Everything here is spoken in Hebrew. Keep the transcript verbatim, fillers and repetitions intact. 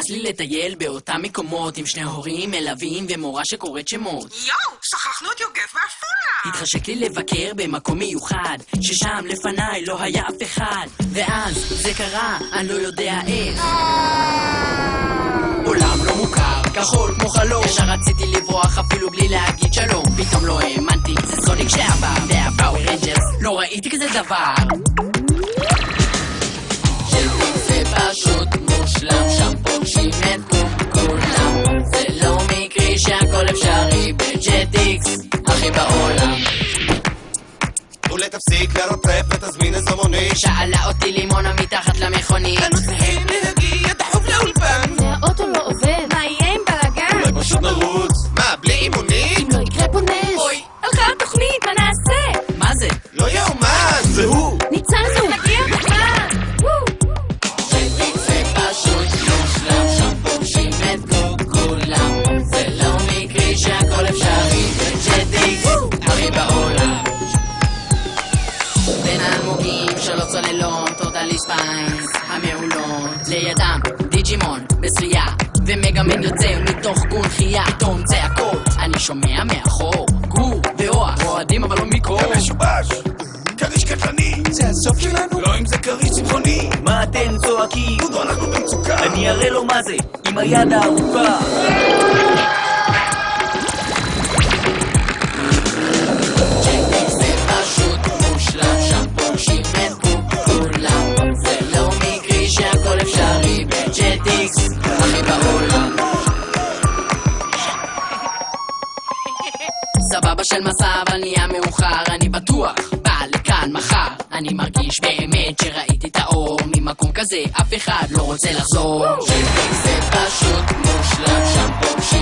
נמאס לי לטייל באותם מקומות עם שני הורים מלווים ומורה שקוראת שמות. יואו, שכחנו את יוגב ואפרה. התחשק לי לבקר במקום מיוחד ששם לפניי לא היה אף אחד, ואז זה קרה, אני לא יודע איך. עולם לא מוכר, כחול כמו חלום, ישר רציתי לברוח אפילו בלי להגיד שלום. פתאום לא האמנתי, זה סוניק שעבר והפאוור רנג'רס, לא ראיתי כזה דבר. זה פשוט מושלם, שם פוגשים את כולם, זה לא מקרי שהכל אפשרי בג'ט איקס, הכי בעולם. אולי תפסיק לרפרף ותזמין איזו מונית. שאלה אותי לימונה מתחת למכונית, אנו צריכים להגיע דחוף לאולפן, והאוטו לא עובד, מה יהיה עם בלגן? אולי פשוט נרוץ. מה, בלי אימונית? אם לא יקרה פה נס. אוי, הלכה התוכנית, מה נעשה? מה זה? לא יאומן, זה הוא. ניצלנו, נגיע בזמן. זה פשוט מושלם, שם פוגשים את כולם, זה לא מקרי שהכל אפשרי בג'ט איקס, הכי בעולם. בין האלמוגים שלוש צוללות, טוטלי ספיינס המעולות, לידם דיג'ימון בשרייה ומגאמן יוצא מתוך קונחייה. פתאום צעקות אני שומע מאחור, גור ואוח רועדים אבל לא מקור. גם משובש, כריש קטלני, זה הסוף שלנו? לא אם זה כריש צמחוני. מה אתם צועקים? דודו, אנחנו במצוקה. אני אראה לו מה זה, עם היד הארוכה. זה פשוט מושלם, שם פוגשים את כולם, זה לא מקרי שהכל אפשרי בג'ט איקס, הכי בעולם. סבבה של מסע אבל נהיה מאוחר, אני בטוח בא לכאן מחר. אני מרגיש באמת שראיתי את האור, ממקום כזה אף אחד לא רוצה לחזור. זה פשוט מושלם, שם פוגשים